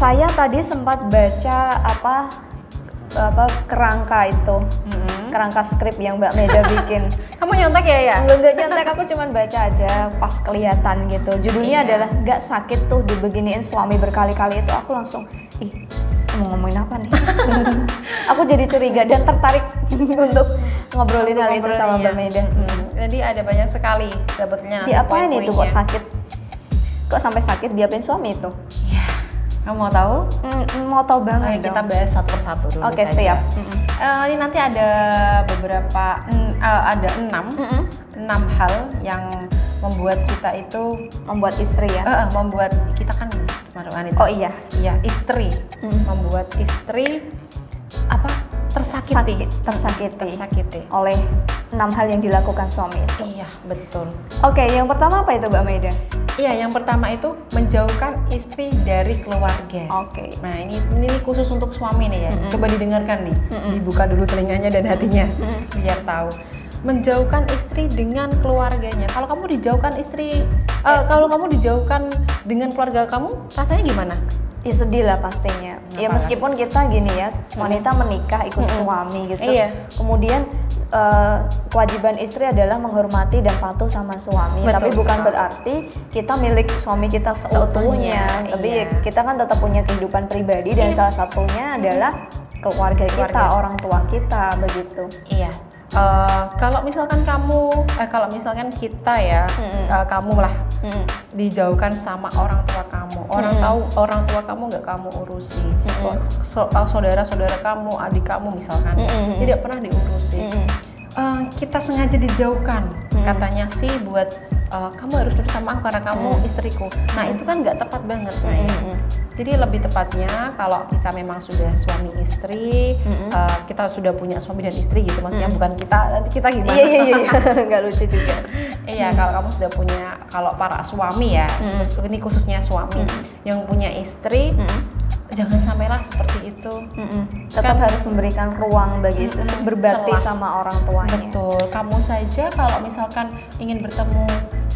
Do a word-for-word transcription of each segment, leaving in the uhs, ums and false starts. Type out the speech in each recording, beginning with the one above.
saya tadi sempat baca apa apa kerangka itu, mm-hmm. kerangka skrip yang Mbak Meda bikin. Kamu nyontek ya ya? Enggak, enggak nyontek, aku cuman baca aja pas kelihatan gitu. Judulnya iya. adalah "Gak sakit tuh dibeginiin suami berkali-kali." Itu aku langsung, ih mau ngomongin apa nih? Aku jadi curiga dan tertarik untuk ngobrolin hal itu sama Mbak Meda. Hmm. Jadi ada banyak sekali dapetnya. Diapain itu kok sakit? Kok sampai sakit diapain suami itu? Ya. Kamu mau tahu? Mm, mau tahu banget. Oke, kita bahas satu persatu dulu. Oke, siap. Mm-hmm. Uh, ini nanti ada beberapa, mm, uh, ada enam, mm-hmm. enam hal yang membuat kita itu membuat istri ya. Uh, uh, membuat kita kan wanita. Oh iya, iya istri, mm. membuat istri apa? Tersakiti. Sakit, tersakiti. Tersakiti. Oleh enam hal yang dilakukan suami itu. Iya, betul. Oke, yang pertama apa itu Mbak Meda? Iya, yang pertama itu menjauhkan istri dari keluarga. Oke. Nah, ini ini khusus untuk suami nih ya. Mm-hmm. Coba didengarkan nih. Mm-hmm. Dibuka dulu telinganya dan hatinya mm-hmm. biar tahu. Menjauhkan istri dengan keluarganya. Kalau kamu dijauhkan istri, uh, kalau kamu dijauhkan dengan keluarga kamu, rasanya gimana? Ya sedih lah pastinya. Kenapa? Ya meskipun kita gini ya, wanita hmm. menikah ikut hmm. suami gitu. Iya. Kemudian uh, kewajiban istri adalah menghormati dan patuh sama suami. Betul, tapi bukan sekali. Berarti kita milik suami kita seutuhnya. Tapi iya. kita kan tetap punya kehidupan pribadi dan iya. salah satunya adalah keluarga, keluarga kita, orang tua kita begitu. Iya. Uh, kalau misalkan kamu, eh, kalau misalkan kita ya, mm-hmm. uh, kamu lah mm-hmm. dijauhkan sama orang tua kamu, orang mm-hmm. tahu orang tua kamu nggak kamu urusi, mm-hmm. so, uh, saudara-saudara kamu, adik kamu misalkan mm-hmm. tidak pernah diurusi, mm-hmm. uh, kita sengaja dijauhkan, mm-hmm. katanya sih buat uh, kamu harus nurut sama aku karena kamu mm-hmm. istriku. Nah itu kan nggak tepat banget, nah ya. Mm-hmm. Jadi lebih tepatnya kalau kita memang sudah suami istri, mm-hmm. uh, kita sudah punya suami dan istri gitu, maksudnya mm-hmm. bukan kita, nanti kita gimana? Iya iya iya, nggak lucu juga. Iya, mm-hmm. kalau kamu sudah punya, kalau para suami ya, mm-hmm. ini khususnya suami mm-hmm. yang punya istri, mm-hmm. jangan sampailah seperti itu. Mm-hmm. Tetap kan, harus memberikan ruang bagi istri untuk mm-hmm. berbakti sama orang tuanya. Betul, kamu saja kalau misalkan ingin bertemu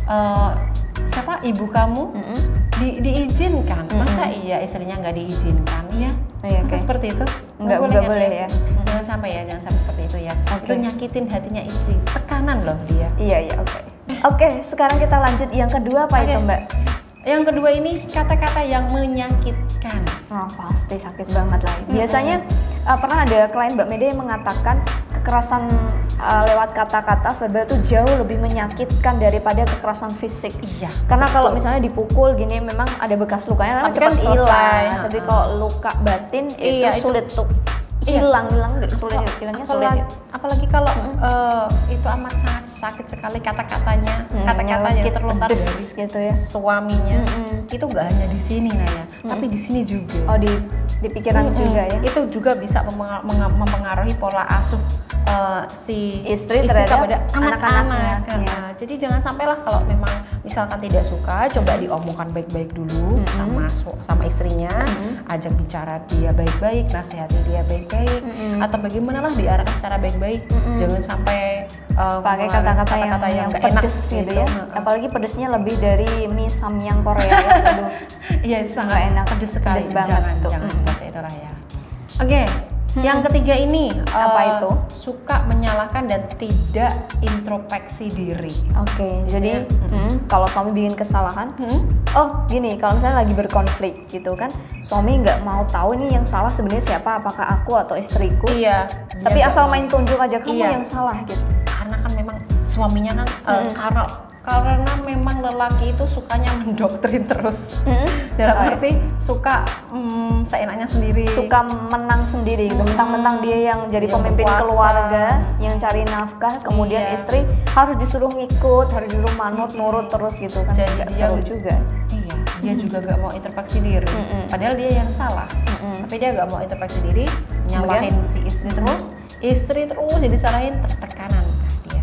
uh, siapa ibu kamu, mm-hmm. di, diizinkan, mm-hmm. masa iya istrinya nggak diizinkan, iya? Oh, iya masa okay. seperti itu? Nggak boleh, kan, boleh ya? ya. Jangan sampai ya, jangan sampai seperti itu ya. Okay. Itu nyakitin hatinya istri, tekanan loh dia. Iya iya oke. Okay. Oke, okay, sekarang kita lanjut yang kedua apa okay. itu Mbak? Yang kedua ini kata-kata yang menyakitkan. Oh, pasti sakit banget lah. Biasanya mm-hmm. uh, pernah ada klien Mbak Meda yang mengatakan kekerasan uh, lewat kata-kata verbal itu jauh lebih menyakitkan daripada kekerasan fisik. Iya. Karena kalau misalnya dipukul gini memang ada bekas lukanya tapi cepat hilang. Tapi kalau luka batin iya, itu sulit itu. tuh hilang hilang deh sulit hilangnya sulit apalagi, apalagi kalau mm-hmm. uh, itu amat sangat sakit sekali kata-katanya mm, kata-katanya yang terlontar dari gitu ya suaminya mm-hmm. itu nggak hanya di sini Naya mm-hmm. tapi di sini juga oh di di pikiran mm-hmm. juga ya itu juga bisa mempengaruhi pola asuh uh, si istri, istri terhadap kepada anak-anak ya. Jadi jangan sampailah kalau memang misalkan tidak suka coba diomongkan baik-baik dulu mm-hmm. sama sama istrinya mm-hmm. ajak bicara dia baik-baik nasihati dia baik-baik Mm-hmm. atau bagaimana lah diarahkan secara baik-baik mm-hmm. jangan sampai uh, pakai kata-kata yang, kata-kata yang, yang pedes enak gitu ya uh-huh. apalagi pedesnya lebih dari mie samyang Korea ya. Aduh iya itu sangat enak pedes sekali pedes banget jangan, tuh. jangan seperti itulah ya oke okay. Hmm. Yang ketiga ini apa uh, itu? Suka menyalahkan dan tidak introspeksi diri. Oke, okay, jadi hmm, kalau suami bikin kesalahan, hmm? oh gini, kalau misalnya lagi berkonflik gitu kan, suami nggak mau tahu ini yang salah sebenarnya siapa, apakah aku atau istriku? Iya. Tapi asal main tunjuk aja kamu iya. yang salah gitu. Karena kan memang suaminya kan hmm. uh, karena karena memang lelaki itu sukanya mendoktrin terus mm-hmm. dalam oh, arti iya. suka mm, seenaknya sendiri suka menang sendiri mm-hmm. mentang-mentang dia yang jadi yang pemimpin berkuasa. Keluarga yang cari nafkah kemudian iya. istri harus disuruh ngikut harus disuruh manut mm-hmm. nurut terus gitu kan jadi gak dia seru juga iya dia mm-hmm. juga gak mau introspeksi diri mm-hmm. padahal dia yang salah mm-hmm. tapi dia gak mau introspeksi diri nyalahin kemudian, si istri terus istri terus jadi salahin tekanan dia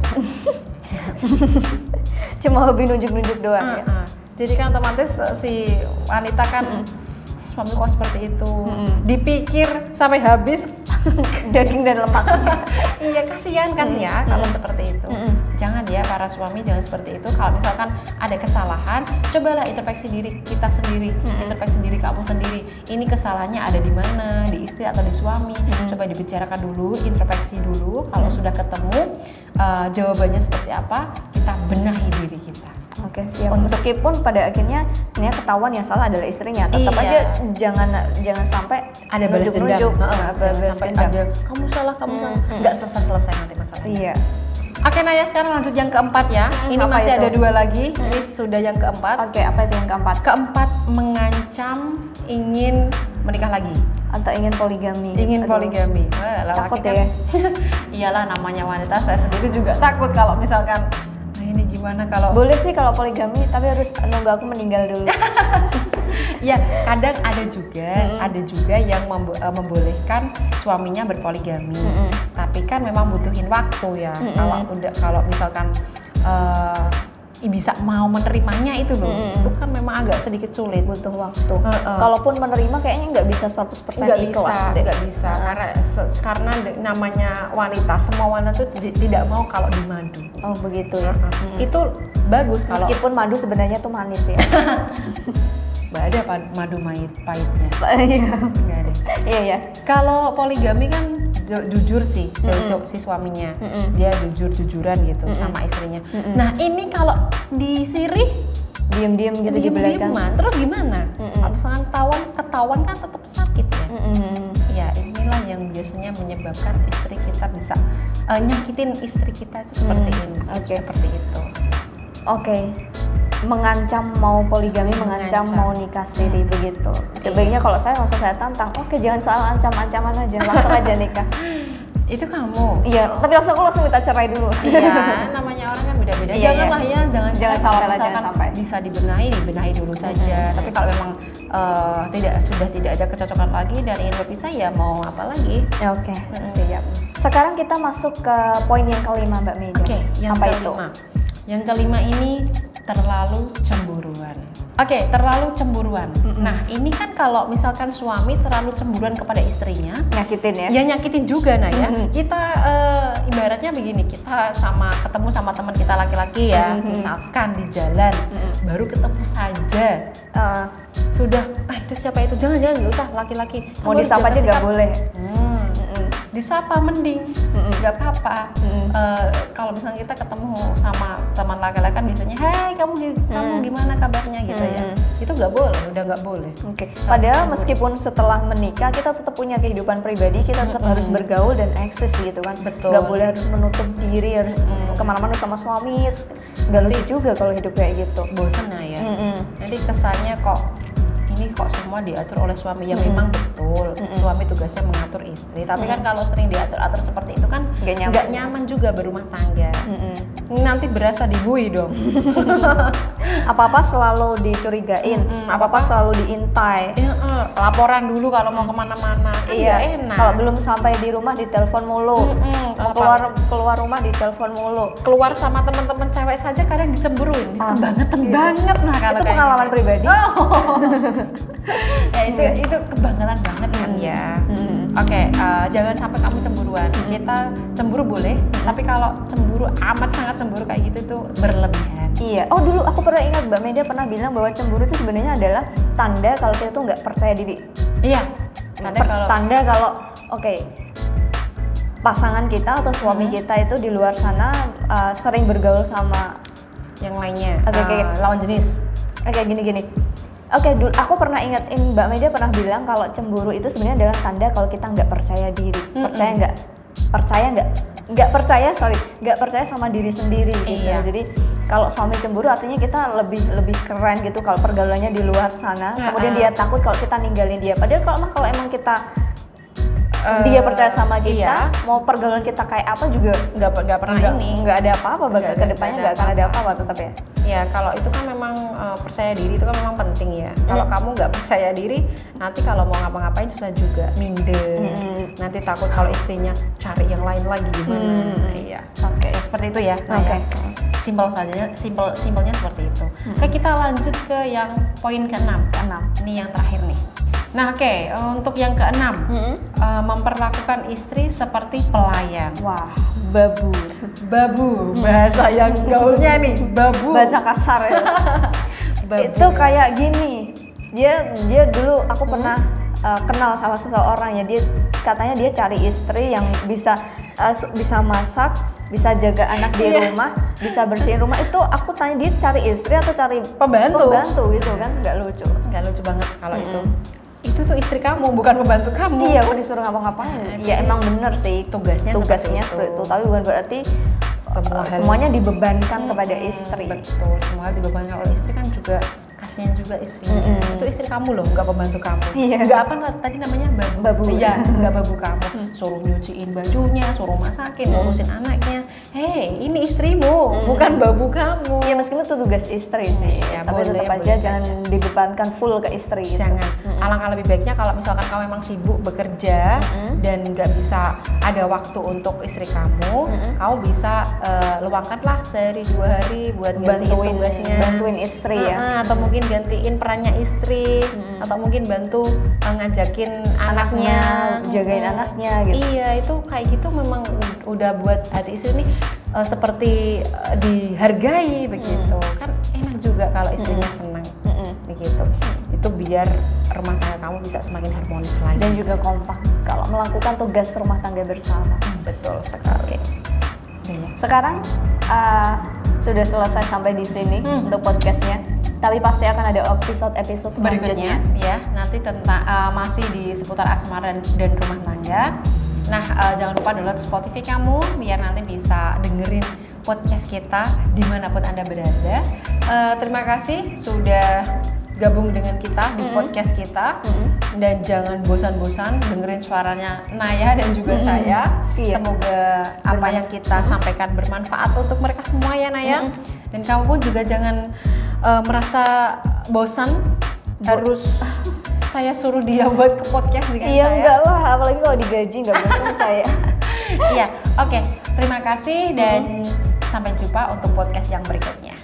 cuma hobi nunjuk-nunjuk doang uh, ya. Uh. Jadi kan otomatis si wanita kan mm-hmm. suami kok seperti itu, hmm. dipikir sampai habis daging dan lemaknya. Iya, kasihan kan hmm. ya kalau hmm. seperti itu. Hmm. Jangan ya para suami, jangan seperti itu. Kalau misalkan ada kesalahan, cobalah introspeksi diri kita sendiri, hmm. introspeksi diri kamu sendiri. Ini kesalahannya ada di mana, di istri atau di suami. Hmm. Coba dibicarakan dulu, introspeksi dulu. Kalau hmm. sudah ketemu uh, jawabannya seperti apa, kita benahi diri kita. Oke, siap. Untuk meskipun pada akhirnya ini ketahuan yang salah adalah istrinya, tetap iya. aja jangan jangan sampai ada balas dendam. Nah, jangan sampai dendam. Ada kamu salah, kamu hmm. salah. Nggak selesai-selesai nanti masalahnya. Iya. Oke Naya, sekarang lanjut yang keempat ya. Hmm, ini masih itu? Ada dua lagi. Hmm. Ini sudah yang keempat. Oke, apa itu yang keempat? Keempat, mengancam ingin menikah lagi atau ingin poligami. Ingin Aduh. poligami. Wah, takut kan, ya. Iyalah, namanya wanita, saya sendiri juga takut kalau misalkan ini gimana kalau boleh sih kalau poligami, tapi harus nunggu aku meninggal dulu. Ya, kadang ada juga, mm-hmm. ada juga yang membo- membolehkan suaminya berpoligami. Mm-hmm. Tapi kan memang butuhin waktu ya. Mm-hmm. Kalau udah kalau misalkan uh, bisa mau menerimanya itu loh, mm-hmm. itu kan memang agak sedikit sulit, butuh waktu. Uh-uh. Kalaupun menerima kayaknya nggak bisa seratus persen nggak ikhlas bisa, deh. Nggak bisa, uh-huh. karena karena namanya wanita, semua wanita tuh tidak mau kalau dimadu. Oh begitu ya. Uh-huh. Hmm. Itu bagus kalau meskipun madu sebenarnya tuh manis ya. Nggak ada madu pahit pahitnya. Iya. Nggak ada. Iya ya. Kalau poligami kan ju- jujur sih si, mm-hmm. si suaminya, mm-hmm. dia jujur-jujuran gitu mm-hmm. sama istrinya. Mm-hmm. Nah ini kalau disirih diam-diam gitu di belakang. Terus gimana? Mm-hmm. Kalau misalkan ketahuan, ketahuan kan tetap sakit ya. Mm-hmm. Ya inilah yang biasanya menyebabkan istri kita bisa uh, nyakitin istri kita itu seperti mm. ini, okay. seperti itu. Oke. Okay. Mengancam mau poligami, mengancam, mengancam mau nikah siri hmm. begitu. Sebaiknya kalau saya langsung saya tantang, oke okay, jangan soal ancam-ancaman aja, langsung aja nikah. Itu kamu? Iya, tapi langsung aku langsung minta cerai dulu. Iya, namanya orang kan beda-beda. Iya, Janganlah iya. ya, jangan jangan sampai lah, jangan sampai. Bisa dibenahi, dibenahi dulu saja. Hmm. Tapi kalau memang uh, tidak sudah tidak ada kecocokan lagi dan ingin berpisah ya mau apa lagi? Oke, okay, hmm. siap. Sekarang kita masuk ke poin yang kelima Mbak Meida. Oke, okay, yang apa kelima. itu? Yang kelima ini terlalu cemburuan. Oke, okay, terlalu cemburuan. Mm-hmm. Nah, ini kan kalau misalkan suami terlalu cemburuan kepada istrinya, nyakitin ya? Ya nyakitin juga, nah ya. Mm-hmm. Kita uh, ibaratnya begini, kita sama ketemu sama teman kita laki-laki ya, mm-hmm. misalkan di jalan, mm-hmm. baru ketemu saja, uh, sudah, ah itu siapa itu? Jangan-jangan nggak usah laki-laki. Mau disapa aja nggak boleh. Hmm. Disapa mending, nggak mm-hmm. apa-apa. Mm-hmm. Uh, kalau misalnya kita ketemu sama teman laki-laki kan biasanya, hai kamu mm-hmm. kamu gimana kabarnya gitu mm-hmm. ya. Itu nggak boleh, udah nggak boleh. Oke. Okay. Padahal meskipun setelah menikah kita tetap punya kehidupan pribadi, kita tetap mm-hmm. harus bergaul dan eksis gitu kan. Betul. Nggak boleh harus menutup diri, harus mm-hmm. kemana-mana sama suami. Nggak lucu juga kalau hidup kayak gitu. Bosan lah ya. Mm-hmm. Jadi kesannya kok ini kok semua diatur oleh suami, ya mm-hmm. memang betul mm-hmm. suami tugasnya mengatur istri, tapi mm-hmm. kan kalau sering diatur-atur seperti itu kan nggak nyaman. nyaman juga berumah tangga, mm-hmm. nanti berasa dibui dong. Apa-apa selalu dicurigain, mm-hmm. apa-apa selalu diintai, ya, uh, laporan dulu kalau mau kemana-mana, kan iya. enak. Kalau belum sampai di rumah ditelepon mulu, mm-hmm. mau keluar keluar rumah ditelepon mulu, keluar sama teman-teman cewek saja kadang dicemburuin, oh. kebangetan iya. banget nah kalau itu pengalaman gitu. Pribadi. Oh. Ya itu hmm. itu kebanggaan banget kan hmm. ya. Hmm. Oke, okay, uh, jangan sampai kamu cemburuan. Hmm. Kita cemburu boleh, hmm. tapi kalau cemburu amat sangat cemburu kayak gitu itu berlebihan. Iya. Oh dulu aku pernah ingat Mbak Meida pernah bilang bahwa cemburu itu sebenarnya adalah tanda kalau kita tuh nggak percaya diri. Iya. Tanda per- kalau tanda kalau oke. Okay, pasangan kita atau suami hmm. kita itu di luar sana uh, sering bergaul sama yang lainnya, okay, uh, okay. lawan jenis. Oke, okay, gini-gini. Oke, okay, dulu aku pernah ingetin Mbak Meida pernah bilang kalau cemburu itu sebenarnya adalah tanda kalau kita nggak percaya diri, mm-hmm. percaya nggak, percaya nggak, nggak percaya, sorry, nggak percaya sama diri sendiri gitu. Iya. Jadi kalau suami cemburu artinya kita lebih lebih keren gitu kalau pergaulannya di luar sana. Uh-uh. Kemudian dia takut kalau kita ninggalin dia. Padahal kalau kalau emang kita Uh, dia percaya sama kita, iya. mau pergaulan kita kayak apa juga nggak nggak pernah enggak, ini nggak ada apa-apa, bakal kedepannya nggak akan ada apa-apa tetap ya. Ya kalau itu kan memang uh, percaya diri itu kan memang penting ya. Mm. Kalau kamu nggak percaya diri, nanti kalau mau ngapa-ngapain susah juga, minder. Mm. Nanti takut kalau istrinya cari yang lain lagi gimana. Mm. Iya. Oke. Okay. Ya, seperti itu ya. Oke. Okay. Simpel saja, simpel simpelnya seperti itu. Hmm. Oke, kita lanjut ke yang poin keenam. Keenam. Ini yang terakhir nih. Nah, oke, okay, untuk yang keenam, hmm. uh, memperlakukan istri seperti pelayan. Wah, babu. Babu, bahasa yang gaulnya nih, babu. Bahasa kasar ya. Itu kayak gini. Dia dia dulu aku hmm. pernah uh, kenal sama seseorang ya, dia katanya dia cari istri yang bisa uh, bisa masak, bisa jaga anak di yeah. rumah, bisa bersihin rumah. Itu aku tanya, dia cari istri atau cari pembantu? Pembantu gitu kan, nggak lucu. Nggak lucu banget kalau hmm. itu. Itu tuh istri kamu, bukan pembantu kamu. Iya, aku disuruh ngapa-ngapain. Ya emang bener sih tugasnya, tugasnya seperti, seperti itu. itu. Tapi bukan berarti semua uh, semuanya dibebankan hmm, kepada istri. Betul, semua dibebankan oleh istri kan juga kasihan juga istrinya. Mm-hmm. Itu istri kamu loh, nggak pembantu kamu. Iya. Nggak apa tadi namanya babu. Babu. Iya, nggak babu kamu. Suruh nyuciin bajunya, suruh masakin, ngurusin mm-hmm. anaknya. Hei, ini istrimu, mm-hmm. bukan babu kamu. Iya, meskipun itu tugas istri sih. Ya, tapi boleh, tetap aja boleh jangan saja. dibebankan full ke istri. Gitu. Jangan. Mm-hmm. Alangkah lebih baiknya kalau misalkan kamu memang sibuk bekerja mm-hmm. dan nggak bisa ada waktu untuk istri kamu, mm-hmm. kamu bisa uh, luangkanlah sehari dua hari buat gantiin bantuin tugasnya, bantuin istri uh-uh, ya. Atau mungkin gantiin perannya istri, hmm. atau mungkin bantu uh, ngajakin anaknya, anaknya jagain hmm. anaknya gitu. Iya, itu kayak gitu memang udah buat hati istri nih uh, seperti uh, dihargai begitu. Hmm. Kan enak juga kalau istrinya hmm. senang hmm. begitu. Itu biar rumah tangga kamu bisa semakin harmonis lagi dan juga kompak kalau melakukan tugas rumah tangga bersama. Hmm, betul sekali. Hmm. Sekarang uh, sudah selesai sampai di sini hmm. untuk podcastnya. Tapi pasti akan ada episode-episode selanjutnya ya, nanti tentang uh, masih di seputar asmara dan, dan rumah tangga. Nah, uh, jangan lupa download Spotify kamu biar nanti bisa dengerin podcast kita dimanapun Anda berada. Uh, terima kasih sudah gabung dengan kita di mm-hmm. podcast kita mm-hmm. dan jangan bosan-bosan dengerin suaranya Naya dan juga mm-hmm. saya. Iya. Semoga apa Bermanfaat. yang kita mm-hmm. sampaikan bermanfaat untuk mereka semua ya Naya. Mm-hmm. Dan kamu pun juga jangan Uh, merasa bosan Bo- harus saya suruh dia buat ke podcast dengan iya, saya. Iya enggak lah, apalagi kalau digaji nggak bosan saya. Iya, oke. Okay. Terima kasih dan mm-hmm. sampai jumpa untuk podcast yang berikutnya.